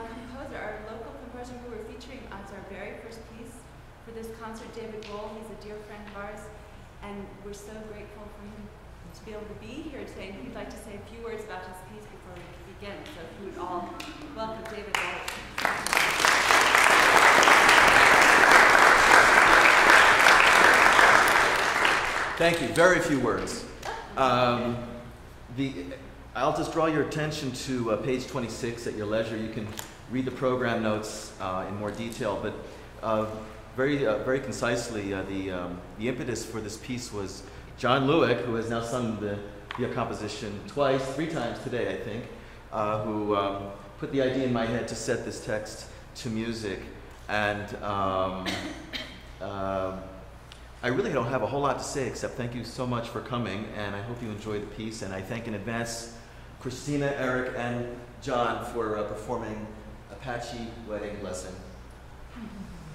composer, our local composer who we're featuring as our very first piece for this concert, David Wohl. He's a dear friend of ours, and we're so grateful for him to be able to be here today. And he'd like to say a few words about his piece before we begin. So if you would all welcome David Wohl. Thank you. Very few words. I'll just draw your attention to page 26 at your leisure. You can read the program notes in more detail, but very concisely, the impetus for this piece was John Lueck, who has now sung the composition three times today, I think, who put the idea in my head to set this text to music. And I really don't have a whole lot to say except thank you so much for coming, and I hope you enjoy the piece. And I thank in advance Christina, Eric, and John for performing Apache Wedding Blessing.